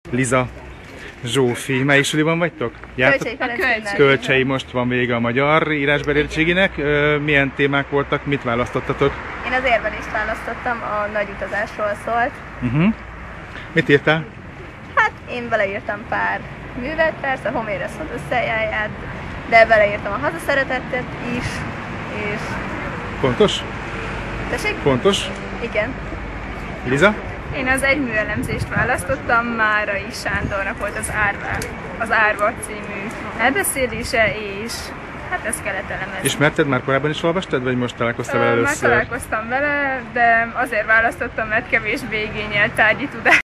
Liza, Zsófi, melyik suliban vagytok? Kölcsei, most van vége a magyar írásbeléptségének. Milyen témák voltak, mit választottatok? Én az érvelést választottam, a nagy utazásról szólt. Mit írtál? Hát én beleírtam pár művet, persze Homérosz Odüsszejáját, de beleírtam a hazaszeretettet is, és... Pontos? Tessék? Pontos? Igen. Liza? Én az egyműelemzést választottam, Márai Sándornak volt az Árva című elbeszélése, és hát ezt kellett elemezni. Ismerted már korábban is olvastad, vagy most találkoztál vele először? Már találkoztam vele, de azért választottam, mert kevésbé igényelt tárgyi tudás.